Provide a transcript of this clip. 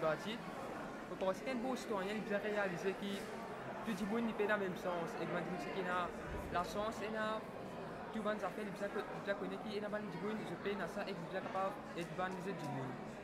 bâti. Je pense qu'un beau citoyen, il peut réaliser que tout le monde n'est pas dans le même sens. Et qu'il a la chance, et là, tout le monde s'appelle, il peut connaître qu'il y a un monde, je peux ça et il est capable d'être banalisé du monde.